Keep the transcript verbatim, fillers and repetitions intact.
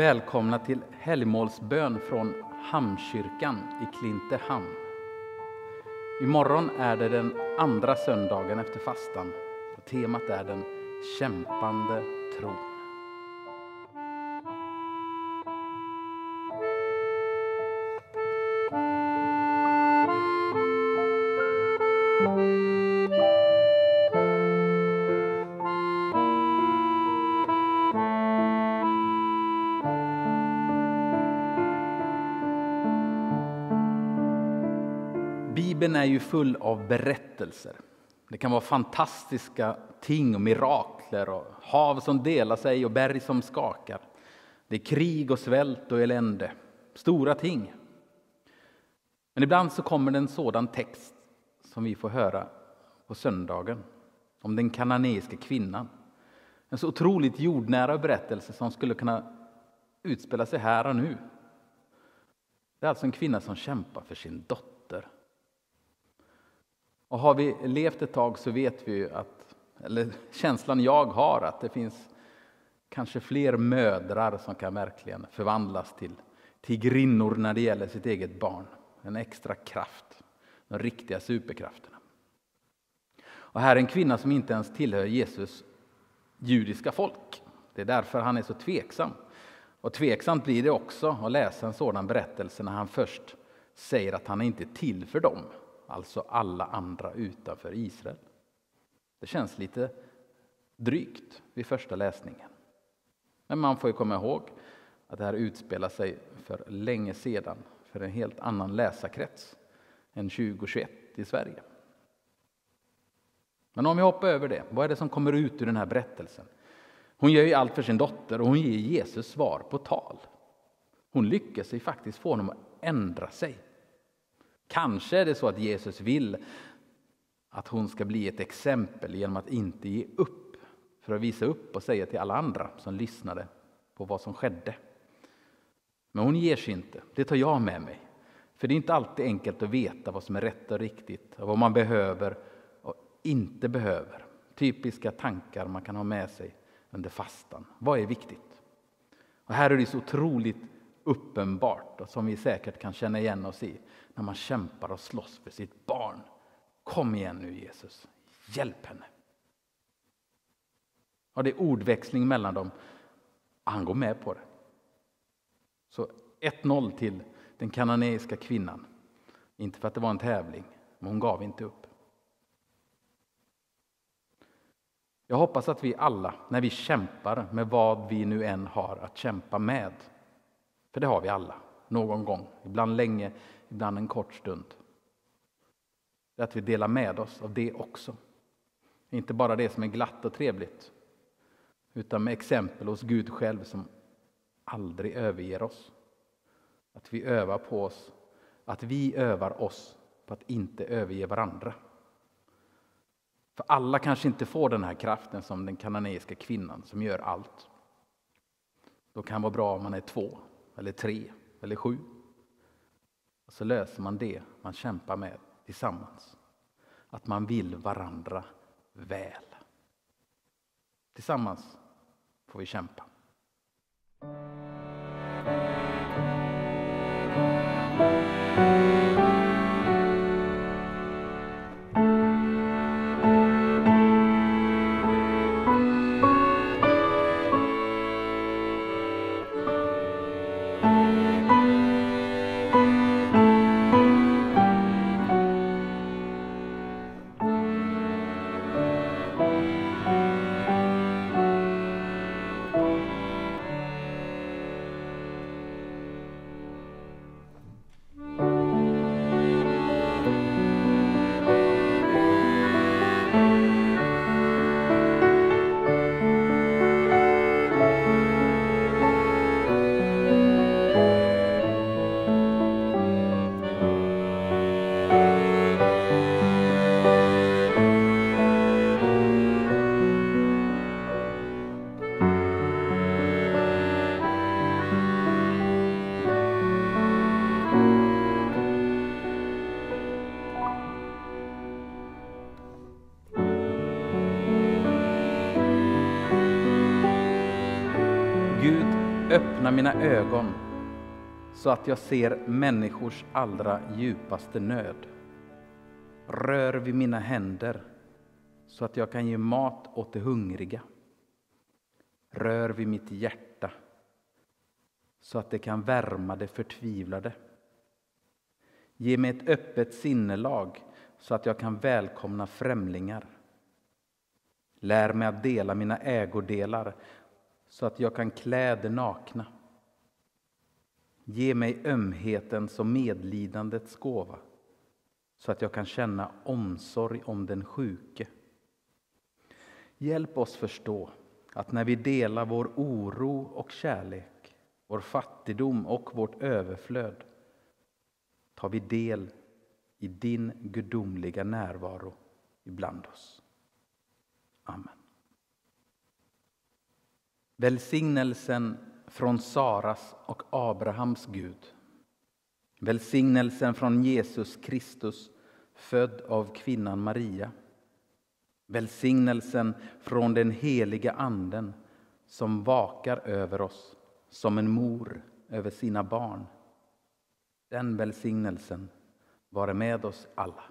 Välkomna till helgmålsbön från Hamnkyrkan i Klintehamn. Imorgon är det den andra söndagen efter fastan. Och temat är den kämpande tron. Bibeln är ju full av berättelser. Det kan vara fantastiska ting och mirakler och hav som delar sig och berg som skakar. Det är krig och svält och elände. Stora ting. Men ibland så kommer det en sådan text som vi får höra på söndagen. Om den kananeiska kvinnan. En så otroligt jordnära berättelse som skulle kunna utspela sig här och nu. Det är alltså en kvinna som kämpar för sin dotter. Och har vi levt ett tag så vet vi ju att, eller känslan jag har, att det finns kanske fler mödrar som kan verkligen förvandlas till tigrinnor när det gäller sitt eget barn. En extra kraft, de riktiga superkrafterna. Och här är en kvinna som inte ens tillhör Jesus judiska folk. Det är därför han är så tveksam. Och tveksamt blir det också att läsa en sådan berättelse när han först säger att han är inte till för dem. Alltså alla andra utanför Israel. Det känns lite drygt vid första läsningen. Men man får ju komma ihåg att det här utspelar sig för länge sedan. För en helt annan läsarkrets än tjugo tjugoett i Sverige. Men om vi hoppar över det. Vad är det som kommer ut ur den här berättelsen? Hon gör ju allt för sin dotter och hon ger Jesus svar på tal. Hon lyckas ju faktiskt få honom att ändra sig. Kanske är det så att Jesus vill att hon ska bli ett exempel genom att inte ge upp. För att visa upp och säga till alla andra som lyssnade på vad som skedde. Men hon ger sig inte. Det tar jag med mig. För det är inte alltid enkelt att veta vad som är rätt och riktigt. Och vad man behöver och inte behöver. Typiska tankar man kan ha med sig under fastan. Vad är viktigt? Och här är det så otroligt uppenbart och som vi säkert kan känna igen oss i när man kämpar och slåss för sitt barn. Kom igen nu Jesus, hjälp henne. Och det är ordväxling mellan dem. Han går med på det. Så ett noll till den kananeiska kvinnan. Inte för att det var en tävling, men hon gav inte upp. Jag hoppas att vi alla, när vi kämpar med vad vi nu än har att kämpa med, för det har vi alla, någon gång, ibland länge, ibland en kort stund. Det är att vi delar med oss av det också. Inte bara det som är glatt och trevligt, utan med exempel hos Gud själv som aldrig överger oss. Att vi övar på oss, att vi övar oss på att inte överge varandra. För alla kanske inte får den här kraften som den kananeiska kvinnan som gör allt. Då kan det vara bra om man är två, eller tre, eller sju. Och så löser man det man kämpar med tillsammans. Att man vill varandra väl. Tillsammans får vi kämpa. öppna mina ögon så att jag ser människors allra djupaste nöd. Rör vid mina händer så att jag kan ge mat åt de hungriga. Rör vid mitt hjärta så att det kan värma det förtvivlade. Ge mig ett öppet sinnelag så att jag kan välkomna främlingar. Lär mig att dela mina ägodelar så att jag kan klä det nakna. Ge mig ömhetens och medlidandets gåva så att jag kan känna omsorg om den sjuke. Hjälp oss förstå att när vi delar vår oro och kärlek, vår fattigdom och vårt överflöd, tar vi del i din gudomliga närvaro ibland oss. Amen. Välsignelsen från Saras och Abrahams Gud. Välsignelsen från Jesus Kristus, född av kvinnan Maria. Välsignelsen från den heliga anden som vakar över oss som en mor över sina barn. Den välsignelsen vare med oss alla.